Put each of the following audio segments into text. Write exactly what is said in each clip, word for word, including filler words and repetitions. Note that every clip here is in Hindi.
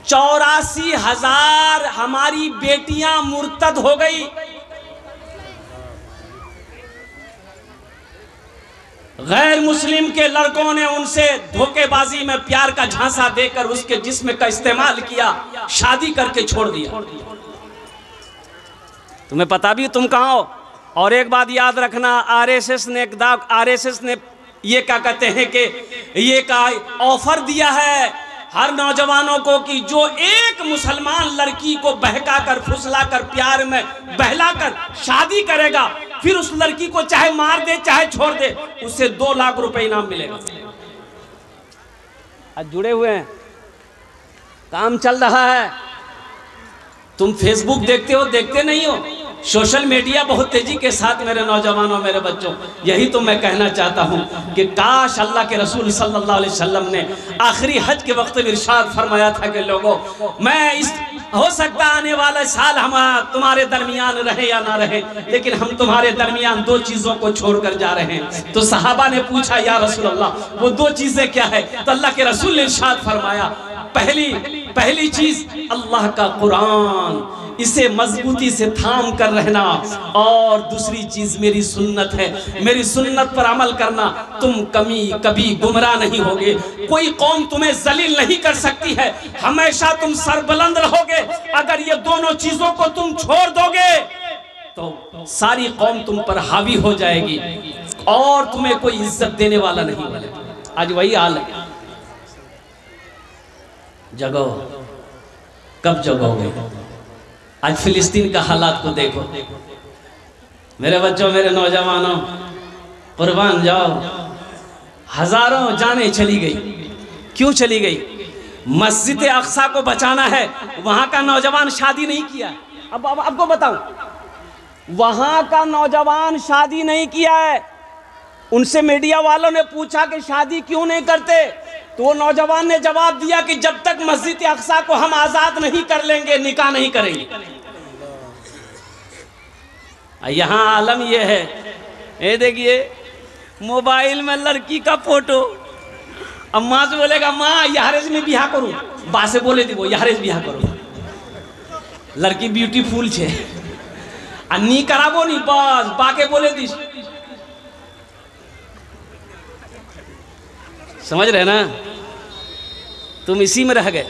चौरासी हजार हमारी बेटियां मुर्तद हो गई। गैर मुस्लिम के लड़कों ने उनसे धोखेबाजी में प्यार का झांसा देकर उसके जिस्म का इस्तेमाल किया, शादी करके छोड़ दिया। तुम्हें पता भी तुम कहाँ हो। और एक बात याद रखना, आरएसएस ने आरएसएस ने ये क्या कहते हैं कि ये का ऑफर दिया है हर नौजवानों को कि जो एक मुसलमान लड़की को बहकाकर फुसलाकर प्यार में बहलाकर शादी करेगा, फिर उस लड़की को चाहे मार दे चाहे छोड़ दे, उससे दो लाख रुपए इनाम मिलेगा। आज जुड़े हुए हैं, काम चल रहा है। तुम फेसबुक देखते हो, देखते नहीं हो? सोशल मीडिया बहुत तेजी के साथ मेरे नौजवानों, मेरे बच्चों, यही तो मैं कहना चाहता हूँ कि काश अल्लाह के रसूल सल्लल्लाहु अलैहि वसल्लम ने आखिरी हज के वक्त में इरशाद फरमाया था कि लोगों, मैं इस हो सकता आने वाला साल हम तुम्हारे दरमियान रहे या ना रहे, लेकिन हम तुम्हारे दरमियान दो चीज़ों को छोड़कर जा रहे हैं। तो सहाबा ने पूछा, या रसूल अल्लाह, वो दो चीज़ें क्या है? तो अल्लाह के रसूल ने इरशाद फरमाया, पहली पहली चीज़ अल्लाह का कुरान, इसे मजबूती से थाम कर रहना, और दूसरी चीज मेरी सुन्नत है, मेरी सुन्नत पर अमल करना। तुम कभी कभी गुमराह नहीं होगे, कोई कौम तुम्हें जलील नहीं कर सकती है, हमेशा तुम सरबुलंद रहोगे। अगर ये दोनों चीजों को तुम छोड़ दोगे तो सारी कौम तुम पर हावी हो जाएगी और तुम्हें कोई इज्जत देने वाला नहीं मिलेगा। आज वही हाल है। जगो, कब जगोगे? आज फिलिस्तीन का हालात को देखो। मेरे बच्चों, मेरे नौजवानों, कुर्बान जाओ। हजारों जानें चली गई। क्यों चली गई? मस्जिद अक्सा को बचाना है। वहां का नौजवान शादी नहीं किया। अब अब आपको बताऊं, वहां का नौजवान शादी नहीं किया है। उनसे मीडिया वालों ने पूछा कि शादी क्यों नहीं करते, तो वो नौजवान ने जवाब दिया कि जब तक मस्जिद अक्सा को हम आजाद नहीं कर लेंगे, निकाह नहीं करेंगे। यहाँ आलम ये है, ये देखिए मोबाइल में लड़की का फोटो। अब माँ से बोलेगा, माँ यारेज में बिहा करूँ, बा से बोले थी वो यारेज बिहा करो, लड़की ब्यूटीफुल छे, अन्नी कराबो नहीं, बस बाके बोले थी। समझ रहे ना? तुम इसी में रह गए।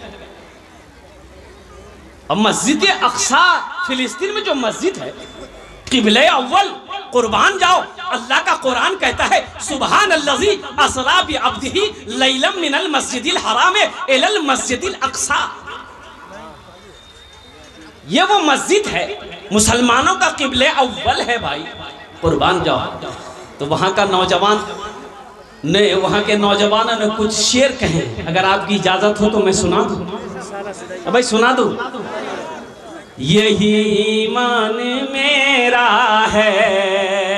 अब मस्जिद अक्सा फिलिस्तीन में जो मस्जिद है, किबले अव्वल, कुर्बान जाओ। अल्लाह का कुरान कहता है, सुबहान अल्लज़ी असरा बि अब्दिही लैलम मिनल मस्जिदिल हराम इलल मस्जिदिल अक्सा। ये वो मस्जिद है, मुसलमानों का किबले अव्वल है भाई, कुर्बान जाओ। तो वहां का नौजवान ने, वहां के नौजवानों ने कुछ शेर कहे, अगर आपकी इजाजत हो तो मैं सुना दूं। भाई सुना दूं। यही ईमान मेरा है,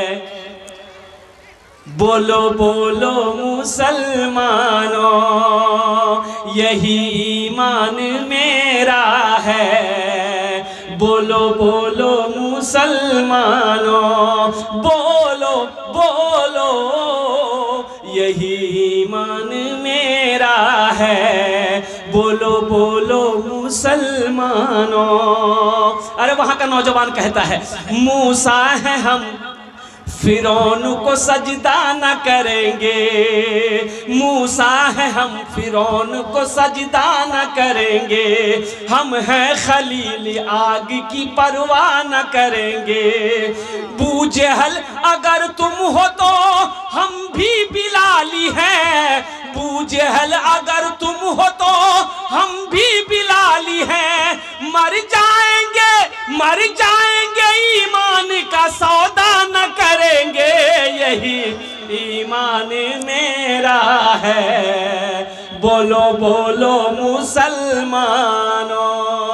बोलो बोलो मुसलमानों, यही ईमान मेरा है, बोलो बोलो मुसलमानों, बोलो बोलो, यही ईमान मेरा है, बोलो बोलो मुसलमानों। अरे वहां का नौजवान कहता है, मूसा है हम फिरौन को सजदा न करेंगे, मूसा है हम फिरौन को सजदा न करेंगे, हम हैं खलील आग की परवाह न करेंगे, बूजहल अगर तुम हो तो हम भी बिलाली हैं, बूजहल अगर तुम हो तो हम भी बिलाली हैं, मर जाएंगे मर जाएंगे ईमान का सौदा न करेंगे, यही ईमान मेरा है, बोलो बोलो मुसलमानों।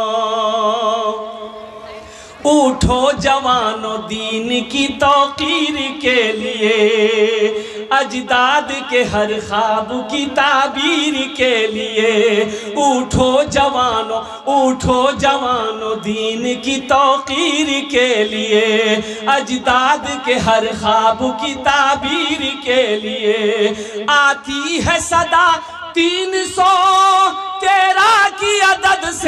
उठो जवानों दीन की तौकीर के लिए, अजदाद के हर ख्वाब की ताबीर के लिए, उठो जवानों उठो जवानों दीन की तौकीर के लिए, अजदाद के हर ख्वाब की ताबीर के लिए। आती है सदा तीन सौ तेरह की अदद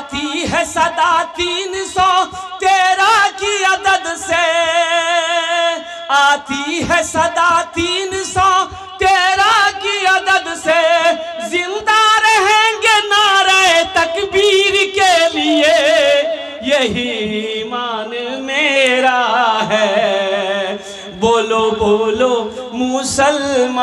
आती है सदा तीन सौ तेरह की अदद से, आती है सदा तीन सौ तेरह की अदद से, जिंदा रहेंगे नारे तकबीर के लिए, यही ईमान मेरा है, बोलो बोलो मुसलमानों।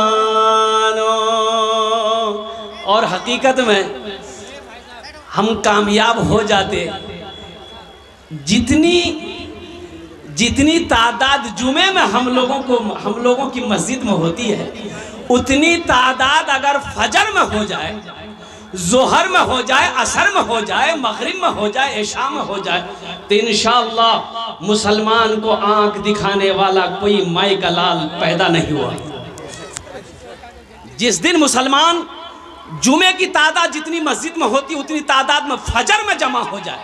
और हकीकत में हम कामयाब हो जाते, जितनी जितनी तादाद जुमे में हम लोगों को हम लोगों की मस्जिद में होती है, उतनी तादाद अगर फजर में हो जाए, जोहर में हो जाए, असर में हो जाए, मगरिब में हो जाए, इशा में हो जाए, तो इंशाअल्लाह मुसलमान को आंख दिखाने वाला कोई माई का लाल पैदा नहीं हुआ। जिस दिन मुसलमान जुमे की तादाद जितनी मस्जिद में होती उतनी तादाद में फजर में जमा हो जाए,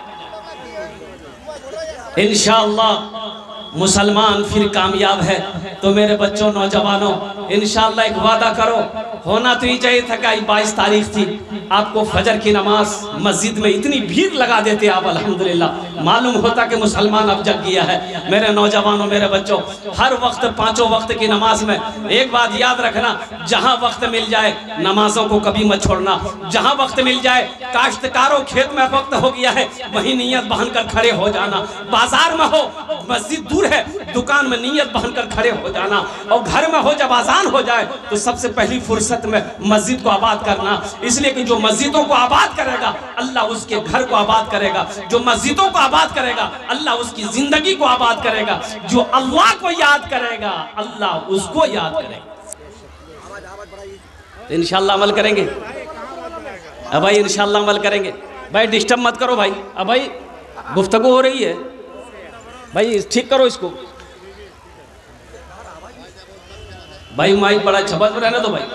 इंशाअल्लाह मुसलमान फिर कामयाब है। तो मेरे बच्चों, नौजवानों, इंशाअल्लाह एक वादा करो, होना तो ही चाहिए था कि बाईस तारीख थी, आपको फजर की नमाज मस्जिद में इतनी भीड़ लगा देते आप, अल्हम्दुलिल्लाह मालूम होता कि मुसलमान अब जग गया है। मेरे नौजवानों, मेरे बच्चों, हर वक्त पांचों वक्त की नमाज में एक बात याद रखना, जहां वक्त मिल जाए नमाजों को कभी मत छोड़ना। जहां वक्त मिल जाए, काश्तकारों खेत में वक्त हो गया है, वही नियत बहन कर खड़े हो जाना। बाजार में हो, मस्जिद दूर है, दुकान में नियत बहन कर खड़े हो जाना। और घर में हो, जब आजान हो जाए तो सबसे पहली फुर्सत में मस्जिद को आबाद करना, इसलिए कि जो मस्जिदों को आबाद करेगा अल्लाह उसके घर को आबाद करेगा, जो मस्जिदों को आबाद करेगा अल्लाह उसकी जिंदगी को आबाद करेगा, जो अल्लाह को याद करेगा अल्लाह उसको याद करेगा। इंशाअल्लाह अमल करेंगे अब भाई, इंशाअल्लाह अमल करेंगे भाई। डिस्टर्ब मत करो भाई, अब भाई गुफ्तगू हो रही है भाई, ठीक करो इसको भाई। माइक बड़ा छबत में रहना दो भाई,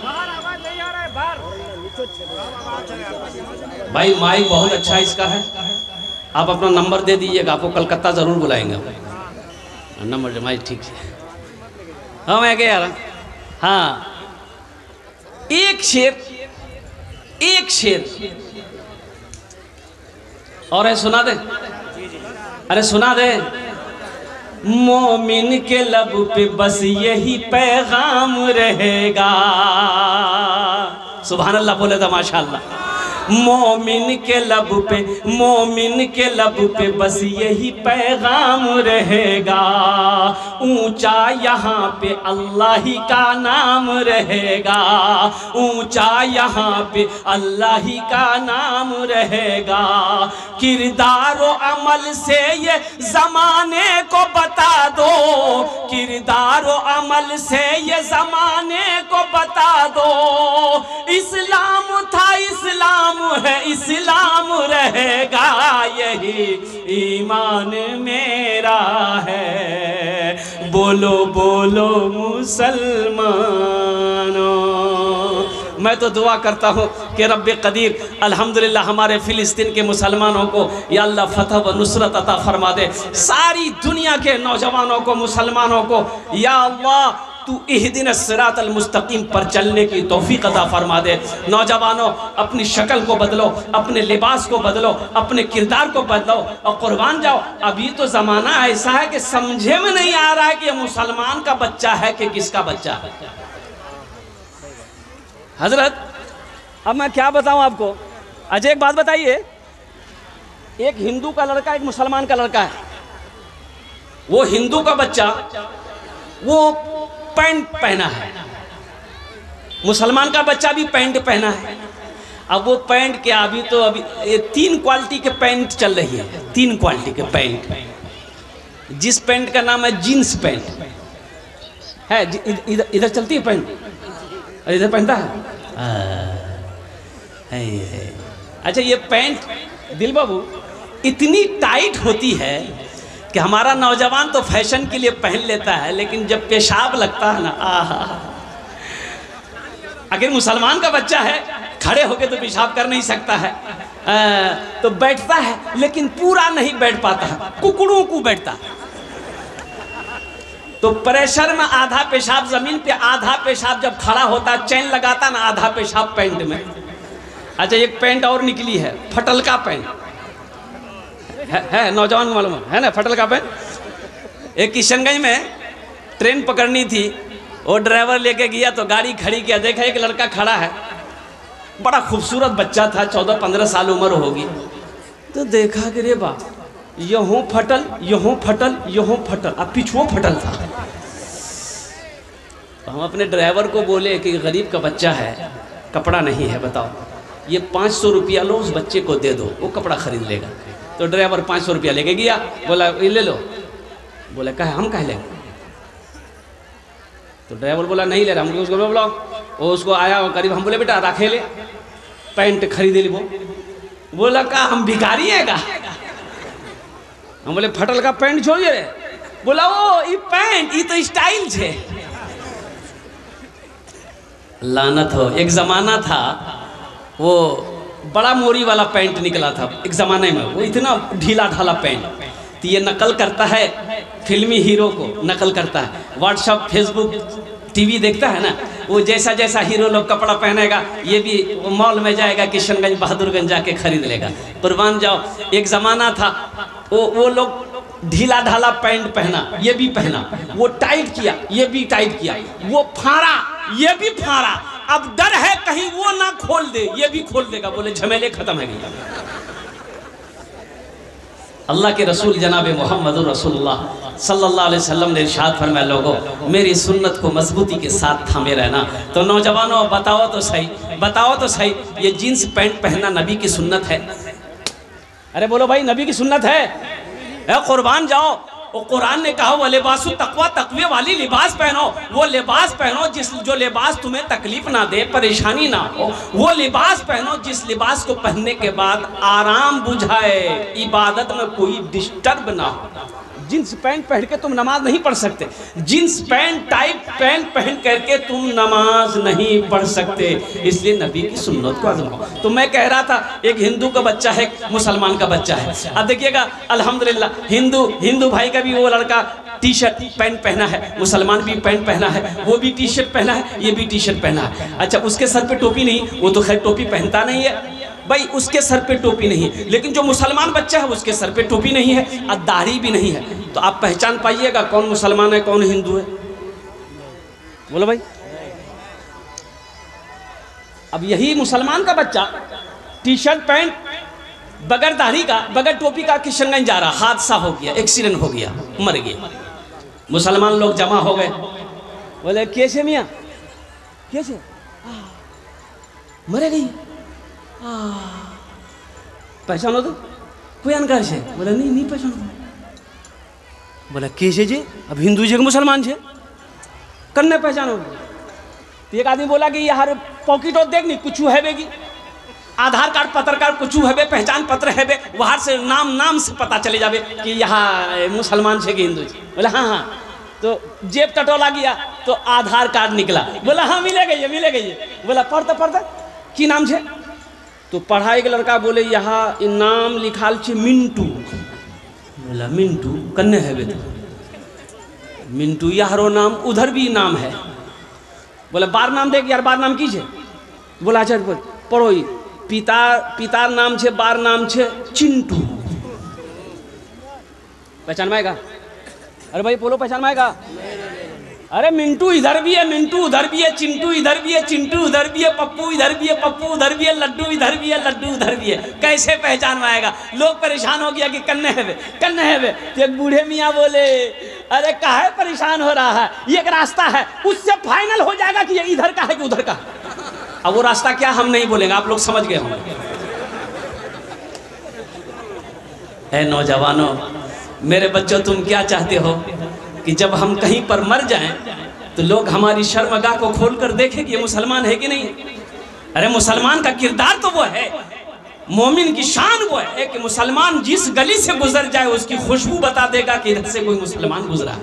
भाई माइक बहुत अच्छा इसका है। आप अपना नंबर दे दीजिएगा, आपको कलकत्ता जरूर बुलाएंगे। नंबर माइक ठीक है। हाँ मैं क्या यार, हाँ एक शेर, एक शेर और है, सुना दे, अरे सुना दे। मोमिन के लब पे बस यही पैगाम रहेगा, सुभान अल्लाह बोले तो माशाअल्लाह। मोमिन के लब पे, मोमिन के लब पे बस यही पैगाम रहेगा, ऊंचा यहाँ पे अल्लाह ही का नाम रहेगा, ऊंचा यहाँ पे अल्लाह ही का नाम रहेगा। किरदार व अमल से ये जमाने को बता दो, किरदार व अमल से ये जमाने को बता दो, इस्लाम था इस्लाम है इस्लाम रहेगा, यही ईमान मेरा है, बोलो बोलो मुसलमानों। मैं तो दुआ करता हूँ कि रब्बे कदीर अल्हम्दुलिल्लाह हमारे फ़िलिस्तीन के मुसलमानों को या अल्लाह फतह व नुसरत अता फरमा दे, सारी दुनिया के नौजवानों को, मुसलमानों को या अल्लाह तू इहदिन सिरातल मुस्तकीम पर चलने की तौफीक अता फरमा दे। नौजवानों, अपनी शक्ल को बदलो, अपने लिबास को बदलो, अपने किरदार को बदलो और कुर्बान जाओ। अभी तो ज़माना ऐसा है कि समझे में नहीं आ रहा है कि ये मुसलमान का बच्चा है कि किसका बच्चा है। हजरत, अब मैं क्या बताऊं आपको। अच्छा एक बात बताइए, एक हिंदू का लड़का एक मुसलमान का लड़का है, वो हिंदू का बच्चा वो पैंट पहना है, मुसलमान का बच्चा भी पैंट पहना है। अब वो पैंट क्या, अभी तो अभी ये तीन क्वालिटी के पैंट चल रही है, तीन क्वालिटी के पैंट। जिस पैंट का नाम है जीन्स पैंट है, इधर इधर चलती है पैंट, इधर पहनता है। अच्छा ये पैंट दिल बाबू इतनी टाइट होती है कि हमारा नौजवान तो फैशन के लिए पहन लेता है, लेकिन जब पेशाब लगता है ना, आहा। अगर मुसलमान का बच्चा है, खड़े होके तो पेशाब कर नहीं सकता है, आ, तो बैठता है लेकिन पूरा नहीं बैठ पाता है, कुकड़ों को बैठता है। तो प्रेशर में आधा पेशाब जमीन पे, आधा पेशाब जब खड़ा होता है, चैन लगाता ना, आधा पेशाब पैंट में, अच्छा एक पैंट और निकली है, फटल का पैंट है, है नौजवान को मालूम है ना फटल का पैंट। एक किशनगंज में ट्रेन पकड़नी थी, वो ड्राइवर लेके गया तो गाड़ी खड़ी किया, देखा एक लड़का खड़ा है, बड़ा खूबसूरत बच्चा था, चौदह पंद्रह साल उम्र होगी। तो देखा कि रे बा यहों फटल यहों फटल यहों फटल, अब पिछुओं फटल था। तो हम अपने ड्राइवर को बोले कि गरीब का बच्चा है, कपड़ा नहीं है, बताओ ये पाँच सौ रुपया लो उस बच्चे को दे दो, वो कपड़ा खरीद लेगा। तो ड्राइवर पाँच सौ रुपया लेके गया, बोला ये ले लो। बोले कहे हम कहे लेंगे? तो ड्राइवर बोला नहीं ले रहा, हम उसको बोला, वो उसको आया वो करीब, हम बोले बेटा रखे ले पैंट खरीदे ली। वो बोला का हम भिखारी है का? हम बोले फटल का पैंट छोड़िए रे। बोला वो ये पैंट ये तो स्टाइल छे। लानत हो, एक जमाना था वो बड़ा मोरी वाला पैंट निकला था एक ज़माने में, वो इतना ढीला ढाला पैंट। तो ये नकल करता है फिल्मी हीरो को, नकल करता है, व्हाट्सअप फेसबुक टीवी देखता है ना, वो जैसा जैसा हीरो लोग कपड़ा पहनेगा ये भी वो मॉल में जाएगा, किशनगंज बहादुरगंज जाके खरीद लेगा। कुर्बान जाओ, एक ज़माना था वो वो लोग ढीला ढाला पैंट पहना, ये भी पहना, वो टाइट किया, ये भी टाइट किया, वो फाड़ा, ये भी फाड़ा। अब डर है कहीं वो ना खोल दे, ये भी खोल देगा, बोले झमेले खत्म है गया। अल्लाह के रसूल जनाब मोहम्मद रसूलुल्लाह सल्लल्लाहु अलैहि वसल्लम ने इरशाद फरमाया, लोगों मेरी सुन्नत को मजबूती के साथ थामे रहना। तो नौजवानों बताओ तो सही, बताओ तो सही, ये जीन्स पैंट पहनना नबी की सुन्नत है? अरे बोलो भाई नबी की सुन्नत है? कुर्बान जाओ, वो कुरान ने कहा वो लिबासु तकवा, तकवे वाली लिबास पहनो, वो लिबास पहनो जिस जो लिबास तुम्हें तकलीफ ना दे, परेशानी ना हो, वो लिबास पहनो जिस लिबास को पहनने के बाद आराम बुझाए, इबादत में कोई डिस्टर्ब ना हो। जींस पैंट पहन के तुम नमाज नहीं पढ़ सकते, जींस पैंट टाइट पैंट पहन करके तुम नमाज नहीं पढ़ सकते, इसलिए नबी की सुन्नत को आज़माओ। तो मैं कह रहा था एक हिंदू का बच्चा है, मुसलमान का बच्चा है। अब देखिएगा अल्हम्दुलिल्लाह हिंदू हिंदू भाई का भी वो लड़का टी शर्ट पैंट पहना है, मुसलमान भी पैंट पहना है, वो भी टी शर्ट पहना है, ये भी टी शर्ट पहना है। अच्छा उसके सर पे टोपी नहीं, वो तो खैर टोपी पहनता नहीं है भाई, उसके सर पे टोपी नहीं है, लेकिन जो मुसलमान बच्चा है उसके सर पे टोपी नहीं है और दाढ़ी भी नहीं है। तो आप पहचान पाइएगा कौन मुसलमान है कौन हिंदू है? बोलो भाई। अब यही मुसलमान का बच्चा टी शर्ट पैंट बगैर दाढ़ी का बगैर टोपी का किशनगंज जा रहा, हादसा हो गया, एक्सीडेंट हो गया, मर गया। मुसलमान लोग जमा हो गए, बोले कैसे मियाँ कैसे मरे गई? पहचानो तो कोई अनकार से? बोला नहीं नहीं पहचानो। बोला कैसे जे? अब हिंदू जी के मुसलमान छे कन्ने पहचानो? तो एक आदमी बोला कि यार पॉकेट और देख नहीं कुछ है बेगी, आधार कार्ड पत्र कार्ड कुछ है बे, पहचान पत्र है बे, वहाँ से नाम नाम से पता चले जावे कि यहाँ मुसलमान छे कि हिंदू छे। बोला हाँ हाँ। तो जेब टटोला गया तो आधार कार्ड निकला, बोला हाँ मिले गई मिले गई। बोला पढ़ते पढ़ते की नाम छे? तो पढ़ाई के लड़का बोले यहाँ नाम लिखाल छे मिंटू। बोला मिंटू कन्ने है बे? मिंटू यारो नाम उधर भी नाम है। बोला बार नाम देख यार, बार नाम की छे? बोला अच्छा पढ़ो, पिता पितार नाम छे बार नाम छे चिंटू। पहचान में आएगा? अरे भाई बोलो पहचान में आएगा? अरे मिंटू इधर भी है, मिंटू उधर भी है, चिंटू इधर भी है, चिंटू उधर भी है, पप्पू इधर भी है, पप्पू उधर भी है, लड्डू इधर भी है, लड्डू उधर भी है। कैसे पहचान में आएगा? लोग परेशान हो गया कि कन्ने है वे कन्ने है वे। तो एक बूढ़े मियाँ बोले अरे काहे परेशान हो रहा है, ये एक रास्ता है, उससे फाइनल हो जाएगा कि ये इधर का है कि उधर का। अब वो रास्ता क्या हम नहीं बोलेंगे, आप लोग समझ गए होंगे। है नौजवानों मेरे बच्चों, तुम क्या चाहते हो कि जब हम कहीं पर मर जाएं तो लोग हमारी शर्मगाह को खोलकर देखें कि ये मुसलमान है कि नहीं? अरे मुसलमान का किरदार तो वो है, मोमिन की शान वो है कि मुसलमान जिस गली से गुजर जाए उसकी खुशबू बता देगा कि इधर से कोई मुसलमान गुजरा।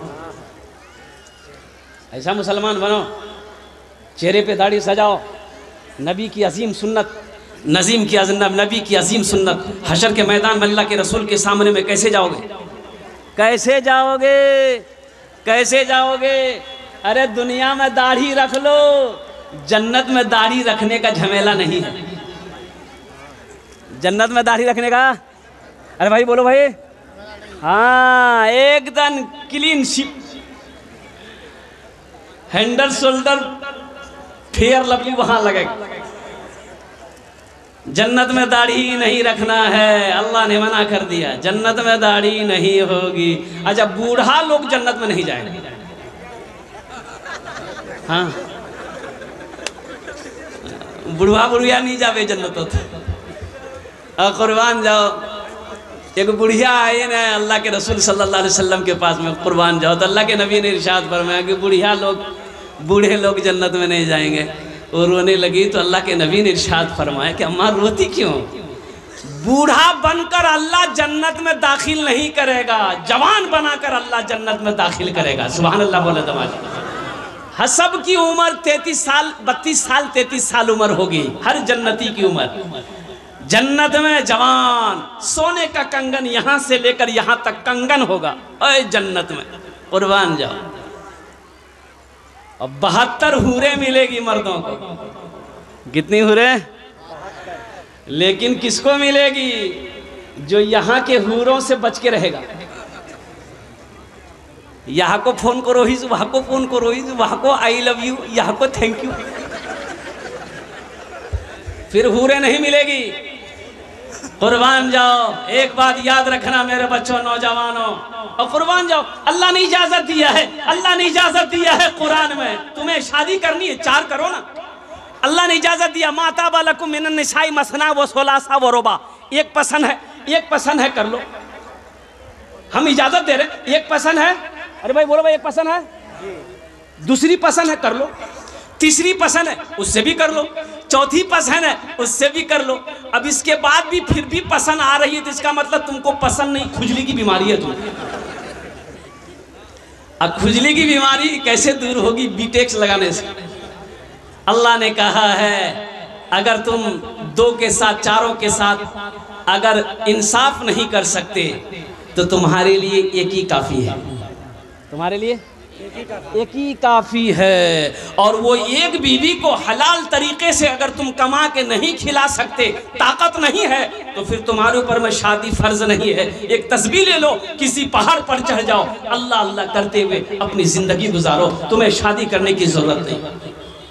ऐसा मुसलमान बनो, चेहरे पे दाढ़ी सजाओ, नबी की अजीम सुन्नत, नजीम की अजनब नबी की अजीम सुन्नत। हशर के मैदान में अल्लाह के रसूल के सामने में कैसे जाओगे? कैसे जाओगे? कैसे जाओगे? अरे दुनिया में दाढ़ी रख लो, जन्नत में दाढ़ी रखने का झमेला नहीं है। जन्नत में दाढ़ी रखने का? अरे भाई बोलो भाई। हाँ, एकदम clean ship, handle shoulder fair lovely वहां लगेगा। जन्नत में दाढ़ी नहीं रखना है, अल्लाह ने मना कर दिया, जन्नत में दाढ़ी नहीं होगी। अच्छा, बूढ़ा लोग जन्नत में नहीं जाएंगे। हाँ, बुढ़वा बुढ़िया नहीं जावे जन्नत होते। और कुर्बान जाओ, एक बुढ़िया आए ना अल्लाह के रसूल सल्लल्लाहु अलैहि वसल्लम के पास में, कुर्बान जाओ, तो अल्लाह के नबी ने इरशाद फरमाया कि बुढ़िया लोग, बूढ़े लोग जन्नत में नहीं जाएंगे। और रोने लगी तो अल्लाह के नबी ने इरशाद फरमाया कि अम्मा रोती क्यों? बूढ़ा बनकर अल्लाह जन्नत में दाखिल नहीं करेगा, जवान बनाकर अल्लाह जन्नत में दाखिल करेगा। सुभान अल्लाह बोले दमाजी। हसब की उम्र तैतीस साल, बत्तीस साल, तैतीस साल उम्र होगी हर जन्नती की उम्र। जन्नत में जवान, सोने का कंगन यहां से लेकर यहां तक कंगन होगा अरे जन्नत में। कुर्बान जाओ। और बहत्तर हूरे मिलेगी मर्दों को। कितनी हूरे? लेकिन किसको मिलेगी? जो यहाँ के हूरों से बच के रहेगा। यहाँ को फोन करो ही, वहाँ को फोन करो ही, वहाँ को आई लव यू, यहाँ को थैंक यू, फिर हूरे नहीं मिलेगी। कुर्बान जाओ। एक बात याद रखना मेरे बच्चों, नौजवानों, और कुर्बान जाओ, अल्लाह ने इजाजत दिया है, अल्लाह ने इजाजत दिया है कुरान में, तुम्हें शादी करनी है चार करो ना। अल्लाह ने इजाजत दिया, माता बालकुम मिनन निसाई मसना व सोलासा व रुबा, एक पसंद है, एक पसंद है कर लो। हम इजाजत दे रहे, एक पसंद है, अरे भाई बोलो भाई, एक पसंद है, दूसरी पसंद है कर लो, तीसरी पसंद है उससे भी कर लो, चौथी पसंद है उससे भी कर लो। अब इसके बाद भी फिर भी पसंद आ रही है तो इसका मतलब तुमको पसंद नहीं, खुजली की बीमारी है तुम। अब खुजली की बीमारी कैसे दूर होगी? बीटेक्स लगाने से। अल्लाह ने कहा है अगर तुम दो के साथ, चारों के साथ अगर इंसाफ नहीं कर सकते तो तुम्हारे लिए एक ही काफी है, तुम्हारे लिए एक ही काफी है। और वो एक बीवी को हलाल तरीके से अगर तुम कमा के नहीं खिला सकते, ताकत नहीं है, तो फिर तुम्हारे ऊपर में शादी फर्ज नहीं है। एक तस्बीह ले लो, किसी पहाड़ पर चढ़ जाओ, अल्लाह अल्लाह करते हुए अपनी जिंदगी गुजारो, तुम्हें शादी करने की जरूरत नहीं।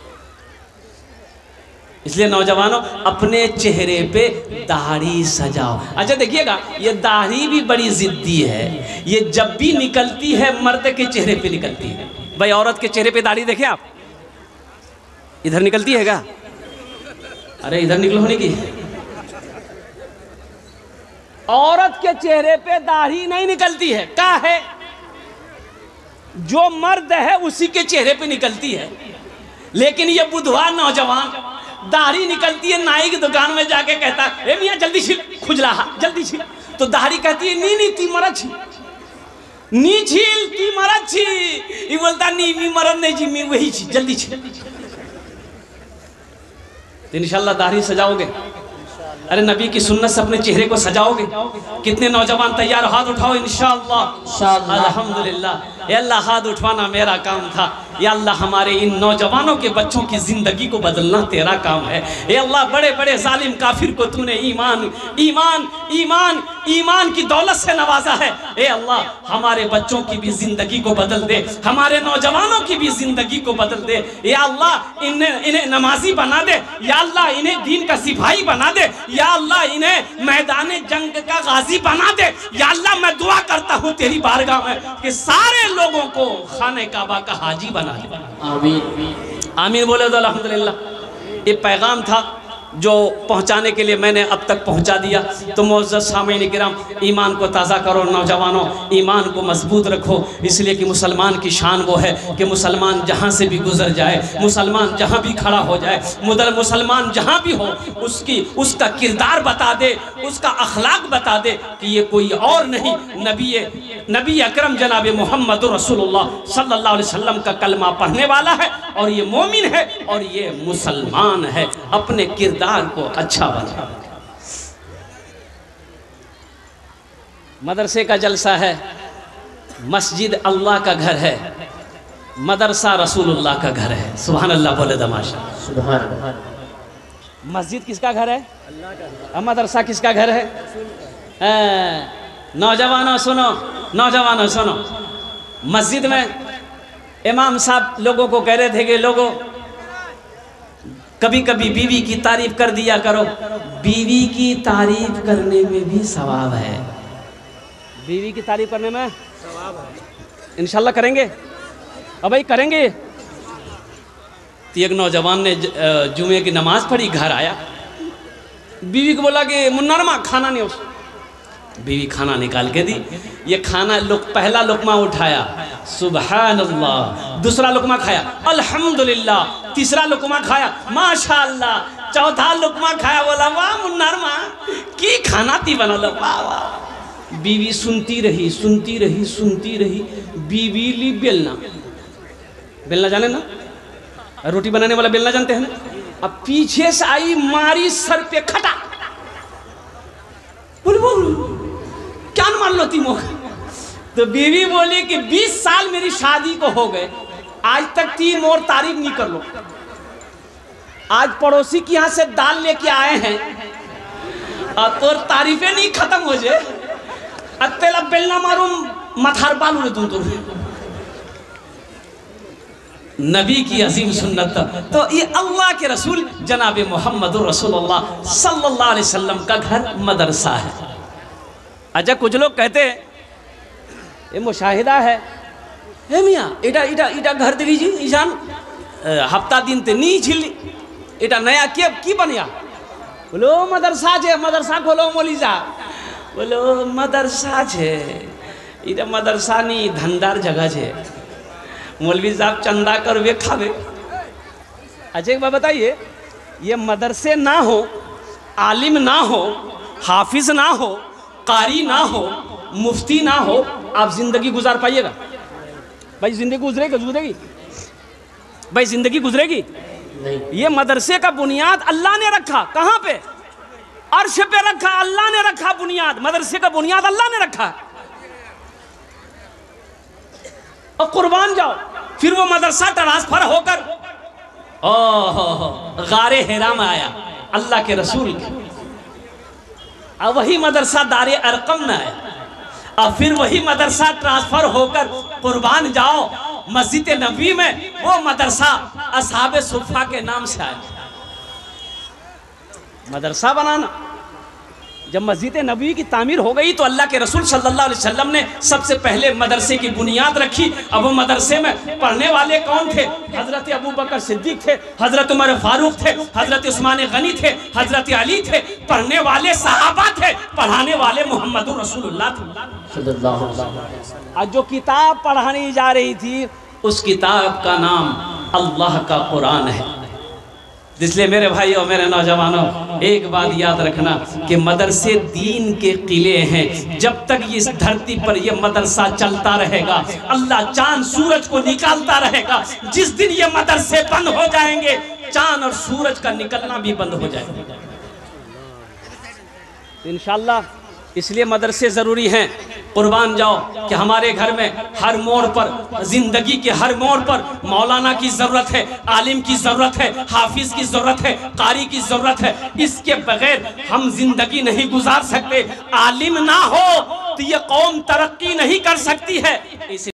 इसलिए नौजवानों, अपने चेहरे पे दाढ़ी सजाओ। अच्छा देखिएगा, ये दाढ़ी भी बड़ी जिद्दी है, ये जब भी निकलती है मर्द के चेहरे पे निकलती है। भाई औरत के चेहरे पे दाढ़ी देखे आप? इधर निकलती है क्या? अरे इधर निकलो होने की। औरत के चेहरे पे दाढ़ी नहीं निकलती है, क्या है? जो मर्द है उसी के चेहरे पे निकलती है। लेकिन ये बुधवार नौजवान दाढ़ी निकलती है, नाई की दुकान में जाके कहता है ए मियां जल्दी छिल, खुजला जल्दी छिल, तो दाढ़ी कहती है नी नी ती मरद छी, नी छिल ती मरद छी, ये बोलता नी मी मरद नहीं जी, मी वही छी, जल्दी छिल। तो इंशाल्लाह दाढ़ी सजाओगे, अरे नबी की सुन्नत से अपने चेहरे को सजाओगे। कितने नौजवान तैयार? हाथ उठाओ इंशाअल्लाह। अल्हम्दुलिल्लाह। या अल्लाह, हाथ उठवाना मेरा काम था, या अल्लाह हमारे इन नौजवानों के बच्चों की जिंदगी को बदलना तेरा काम है। या अल्लाह, बड़े बड़े जालिम काफिर को तूने ईमान ईमान ईमान ईमान की दौलत से नवाजा है। ए अल्लाह, हमारे बच्चों की भी जिंदगी को बदल दे, हमारे नौजवानों की भी जिंदगी को बदल दे। या अल्लाह, इन्हें इन्हें नमाजी बना दे, या अल्लाह इन्हें दीन का सिपाही बना दे, या अल्लाह इन्हें मैदान जंग का गाजी बना दे। या अल्लाह, मैं दुआ करता हूँ तेरी बारगाह में कि सारे लोगों को खाने काबा का हाजी बना दे। आमीन आमीन बोले तो अल्हम्दुलिल्लाह। ये पैगाम था जो पहुंचाने के लिए मैंने अब तक पहुंचा दिया। तो मुअज़्ज़ज़ सामीन किराम, ईमान को ताज़ा करो नौजवानों, ईमान को मजबूत रखो। इसलिए कि मुसलमान की शान वो है कि मुसलमान जहाँ से भी गुजर जाए, मुसलमान जहाँ भी खड़ा हो जाए, मुदल मुसलमान जहाँ भी हो, उसकी उसका किरदार बता दे, उसका अखलाक बता दे कि ये कोई और नहीं, नबी नबी अकरम जनाब मोहम्मद रसूलुल्लाह सल्लल्लाहु अलैहि वसल्लम का कलमा पढ़ने वाला है, और ये मोमिन है, और ये मुसलमान है। अपने किरदार को अच्छा बना। मदरसे का जलसा है, मस्जिद अल्लाह का घर है, मदरसा रसूलुल्लाह का घर है। सुभान अल्लाह बोले दमाशा। सुभान अल्लाह। मस्जिद किसका घर है? अल्लाह का। मदरसा किसका घर है? नौजवानों सुनो, नौजवानों सुनो, मस्जिद में इमाम साहब लोगों को कह रहे थे कि लोगों कभी कभी बीवी की तारीफ कर दिया करो। बीवी की तारीफ करने में भी सवाब है। बीवी की तारीफ करने में सवाब है। इंशाल्लाह करेंगे। अब भाई करेंगे। तो एक नौजवान ने जुमे की नमाज पढ़ी, घर आया, बीवी को बोला कि मुन्नरमा खाना नहीं। उस बीवी खाना निकाल के दी। ये खाना लोग पहला लुकमा उठाया, सुबहान अल्लाह, दूसरा लुकमा खाया, अल्हम्दुलिल्लाह, तीसरा लुकमा खाया, माशाअल्लाह, चौथा लुकमा खाया, बोला वाह मुन्नरमा की खाना ती बना लो, वाह वाह। बीवी सुनती रही सुनती रही सुनती रही। बीवी ली बेलना, बेलना जाने ना, रोटी बनाने वाला बेलना जानते हैं ना। अब पीछे से आई, मारी सर पे खटा, बोल बोल क्या मान लो ती मोख। तो बीवी बोली कि बीस साल मेरी शादी को हो गए, आज तक ती मोर तारीफ नहीं कर लो। आज पड़ोसी के यहाँ से दाल लेके आए हैं और तोर तारीफें नहीं खत्म हो जाए। अतेला बेलना मारू मथार बालू रे तुम तो नबी की अजीम सुन्नत। तो ये अल्लाह के रसूल जनाब मोहम्मद रसूलुल्लाह सल्लल्लाहु अलैहि वसल्लम का घर मदरसा है। अच्छा कुछ लोग कहते हैं ये मुशाहिदा है, हे मियाँ इटा इटा इटा घर दे लीजिए, ईशान हफ्ता दिन ते नहीं छिली, इटा नया क्या की बनिया। बोलो मदरसा छे, मदरसा खोलो मोली साहब। बोलो मदरसा छे, इटा मदरसा नहीं धंधार जगह छे, मौलवी साहब चंदा कर वे खावे। अच्छा एक बात बताइए, ये मदरसे ना हो, आलिम ना हो, हाफिज ना हो, कारी ना हो, मुफ्ती ना हो, आप जिंदगी गुजार पाइएगा? भाई जिंदगी गुजरेगी गुजरेगी भाई जिंदगी गुजरेगी नहीं। ये मदरसे का बुनियाद अल्लाह ने रखा, कहाँ पे? अर्श पे रखा, अल्लाह ने रखा बुनियाद। मदरसे का बुनियाद अल्लाह ने रखा। और कुर्बान जाओ, फिर वो मदरसा ट्रांसफर होकर ओह गारे हेरा में आया अल्लाह के रसूल के, और वही मदरसा दारे अरकम में आया, और फिर वही मदरसा ट्रांसफर होकर कुर्बान जाओ मस्जिद नबी में, वो मदरसा असहाबे सुफ़ा के नाम से आया। मदरसा बनाना, जब मस्जिद नबी की तामीर हो गई तो अल्लाह के रसूल सल्लल्लाहु अलैहि वसल्लम ने सबसे पहले मदरसे की बुनियाद रखी। अब वो मदरसे में पढ़ने वाले कौन थे? हजरत अबू बकर सिद्दीक थे, हजरत उमर फारूक थे, हजरत उस्मान गनी थे, हजरत अली थे। पढ़ने वाले सहाबा थे, पढ़ाने वाले मोहम्मद रसूलुल्लाह थे। आज जो किताब पढ़ानी जा रही थी उस किताब का नाम अल्लाह का कुरान है। इसलिए मेरे भाई और मेरे नौजवानों, एक बात याद रखना कि मदरसे दीन के किले हैं। जब तक इस धरती पर यह मदरसा चलता रहेगा, अल्लाह चांद सूरज को निकालता रहेगा। जिस दिन ये मदरसे बंद हो जाएंगे, चांद और सूरज का निकलना भी बंद हो जाएगा इंशाअल्लाह। इसलिए मदरसे ज़रूरी हैं। कुर्बान जाओ कि हमारे घर में हर मोड़ पर, जिंदगी के हर मोड़ पर मौलाना की ज़रूरत है, आलिम की ज़रूरत है, हाफिज की ज़रूरत है, कारी की ज़रूरत है। इसके बगैर हम जिंदगी नहीं गुजार सकते। आलिम ना हो तो ये कौम तरक्की नहीं कर सकती है।